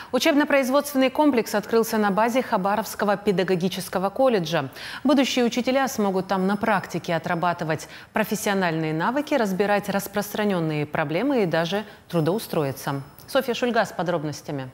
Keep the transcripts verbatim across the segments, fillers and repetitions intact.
Учебно-производственный комплекс открылся на базе Хабаровского педагогического колледжа. Будущие учителя смогут там на практике отрабатывать профессиональные навыки, разбирать распространенные проблемы и даже трудоустроиться. Софья Шульга с подробностями.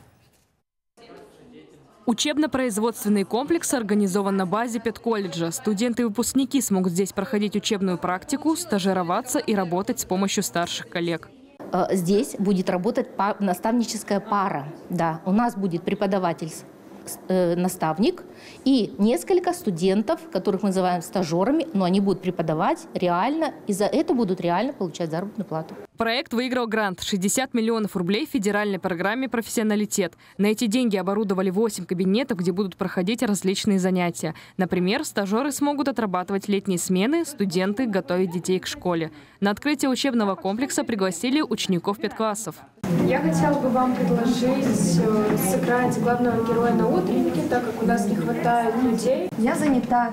Учебно-производственный комплекс организован на базе педколледжа. Студенты и выпускники смогут здесь проходить учебную практику, стажироваться и работать с помощью старших коллег. Здесь будет работать наставническая пара. Да, у нас будет преподаватель, наставник и несколько студентов, которых мы называем стажерами, но они будут преподавать реально, и за это будут реально получать заработную плату. Проект выиграл грант шестьдесят миллионов рублей в федеральной программе «Профессионалитет». На эти деньги оборудовали восемь кабинетов, где будут проходить различные занятия. Например, стажеры смогут отрабатывать летние смены, студенты готовить детей к школе. На открытие учебного комплекса пригласили учеников педклассов. Я хотела бы вам предложить сыграть главного героя на утреннике, так как у нас не хватает людей. Я занята.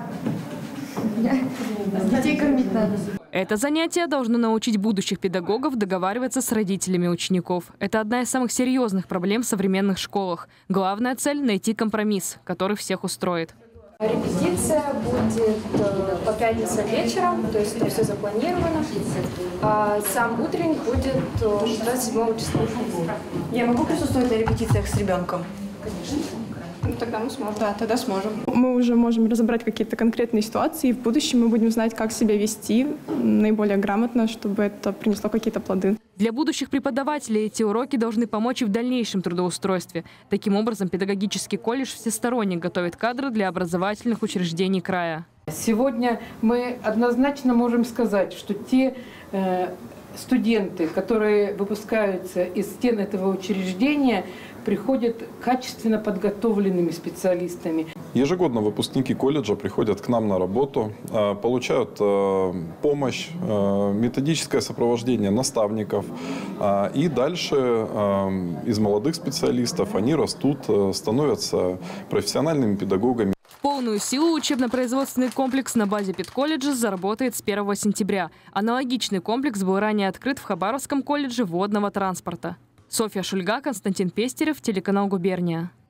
Детей кормить надо. Это занятие должно научить будущих педагогов договариваться с родителями учеников. Это одна из самых серьезных проблем в современных школах. Главная цель – найти компромисс, который всех устроит. Репетиция будет по пятницам вечером, то есть это все запланировано. А сам утренник будет двадцать седьмого числа. Я могу присутствовать на репетициях с ребенком? Конечно. Ну, тогда мы сможем. Да, тогда сможем. Мы уже можем разобрать какие-то конкретные ситуации, и в будущем мы будем знать, как себя вести наиболее грамотно, чтобы это принесло какие-то плоды. Для будущих преподавателей эти уроки должны помочь и в дальнейшем трудоустройстве. Таким образом, педагогический колледж всесторонне готовит кадры для образовательных учреждений края. Сегодня мы однозначно можем сказать, что те э, студенты, которые выпускаются из стен этого учреждения, приходят качественно подготовленными специалистами. Ежегодно выпускники колледжа приходят к нам на работу, получают помощь, методическое сопровождение наставников. И дальше из молодых специалистов они растут, становятся профессиональными педагогами. В полную силу учебно-производственный комплекс на базе педколледжа заработает с первого сентября. Аналогичный комплекс был ранее открыт в Хабаровском колледже водного транспорта. Софья Шульга, Константин Пестерев, телеканал «Губерния».